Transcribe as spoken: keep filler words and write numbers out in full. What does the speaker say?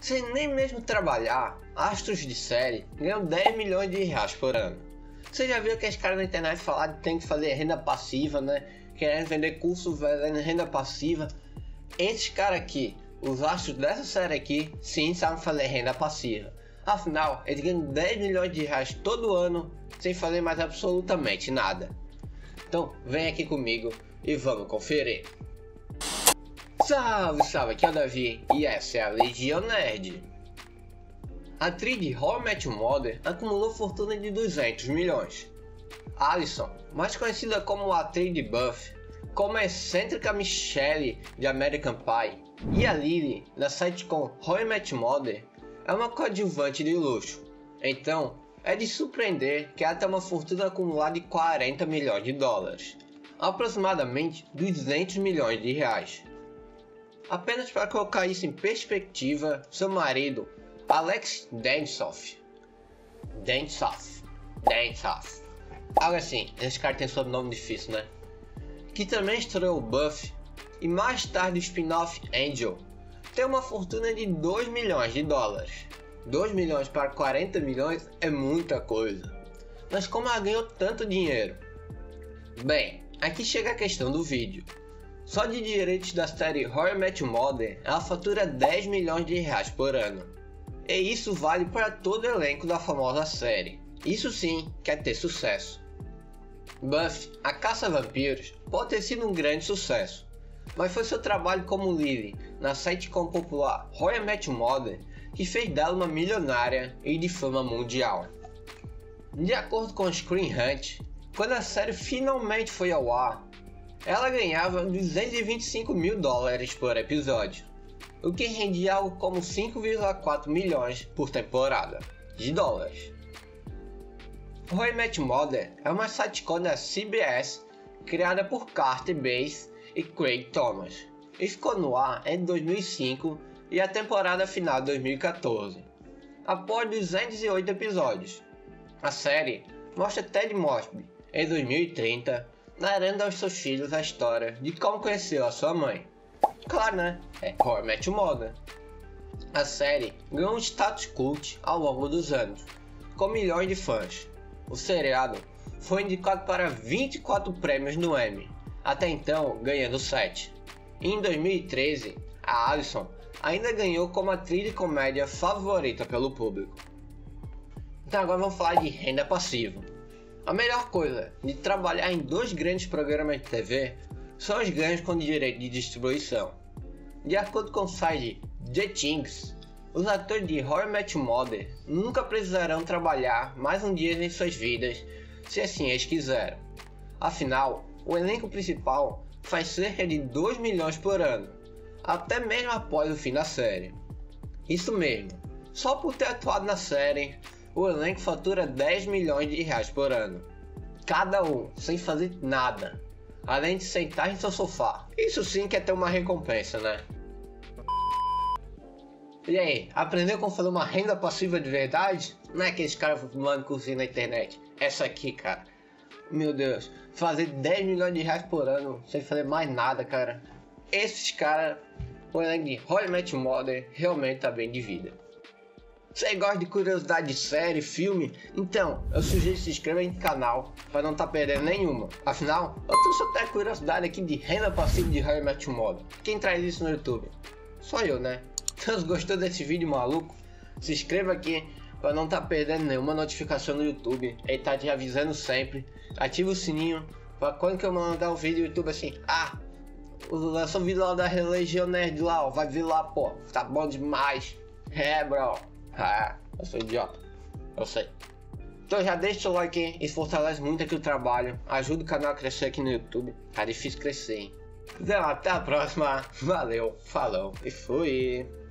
sem nem mesmo trabalhar, astros de série ganham dez milhões de reais por ano. Você já viu que os caras na internet falar que tem que fazer renda passiva, né? Querendo vender curso vendendo renda passiva. Esses caras aqui, os astros dessa série aqui, sim sabem fazer renda passiva. Afinal, eles ganham dez milhões de reais todo ano sem fazer mais absolutamente nada. Então vem aqui comigo e vamos conferir. Salve, salve, aqui é o Davi e essa é a Legião Nerd. A atriz de How I Met Your Mother acumulou fortuna de duzentos milhões. Alison, mais conhecida como a atriz de Buffy, como a excêntrica Michelle de American Pie, e a Lily da sitcom How I Met Your Mother, é uma coadjuvante de luxo. Então, é de surpreender que ela tem uma fortuna acumulada de quarenta milhões de dólares, aproximadamente duzentos milhões de reais. Apenas para colocar isso em perspectiva, seu marido, Alex Dentsoff, Dentsoff, Dentsoff, algo assim, esse cara tem sobrenome difícil, né? Que também estreou Buffy e mais tarde o spin-off Angel, tem uma fortuna de dois milhões de dólares. dois milhões para quarenta milhões é muita coisa. Mas como ela ganhou tanto dinheiro? Bem, aqui chega a questão do vídeo. Só de direitos da série How I Met Your Mother, ela fatura dez milhões de reais por ano. E isso vale para todo o elenco da famosa série. Isso sim quer ter sucesso. Buffy, a caça a vampiros, pode ter sido um grande sucesso, mas foi seu trabalho como Lily na sitcom popular How I Met Your Mother que fez dela uma milionária e de fama mundial. De acordo com o Screen Hunt, quando a série finalmente foi ao ar, ela ganhava duzentos e vinte e cinco mil dólares por episódio, o que rendia algo como cinco vírgula quatro milhões por temporada de dólares. How I Met Your Mother é uma sitcom da C B S criada por Carter Bass e Craig Thomas e ficou no ar em dois mil e cinco e a temporada final de dois mil e quatorze. Após duzentos e oito episódios, a série mostra Ted Mosby em dois mil e trinta narrando aos seus filhos a história de como conheceu a sua mãe. Claro, né? É How I Met Your Mother. A série ganhou um status cult ao longo dos anos, com milhões de fãs. O seriado foi indicado para vinte e quatro prêmios no Emmy, até então ganhando sete. E em dois mil e treze, a Alison ainda ganhou como atriz de comédia favorita pelo público. Então agora vamos falar de renda passiva. A melhor coisa de trabalhar em dois grandes programas de T V são os ganhos com direito de distribuição. De acordo com o site The Things, os atores de How I Met Your Mother nunca precisarão trabalhar mais um dia em suas vidas, se assim eles quiserem. Afinal, o elenco principal faz cerca de dois milhões por ano, até mesmo após o fim da série. Isso mesmo, só por ter atuado na série, o elenco fatura dez milhões de reais por ano. Cada um, sem fazer nada, além de sentar em seu sofá. Isso sim que é ter uma recompensa, né? E aí, aprendeu como fazer uma renda passiva de verdade? Não é aqueles caras fumando cursinho na internet. Essa aqui, cara. Meu Deus, fazer dez milhões de reais por ano sem fazer mais nada, cara. Esses caras, o elenco de How I Met Your Mother realmente tá bem de vida. Você gosta de curiosidade de série, filme? Então, eu sugiro que se inscreva no canal para não estar tá perdendo nenhuma. Afinal, eu trouxe até curiosidade aqui de renda passiva de How I Met Your Mother. Quem traz isso no YouTube? Só eu, né? Então, se gostou desse vídeo maluco, se inscreva aqui para não estar tá perdendo nenhuma notificação no YouTube. Ele tá te avisando sempre. Ativa o sininho para quando que eu mandar um vídeo no YouTube assim, ah, lançou o vídeo lá da Legião Nerd lá, ó, vai vir lá, pô, tá bom demais. É, bro. Ah, eu sou idiota, eu sei. Então já deixa o like e fortalece muito aqui o trabalho. Ajuda o canal a crescer aqui no YouTube. Tá difícil crescer, hein? Então até a próxima. Valeu, falou e fui.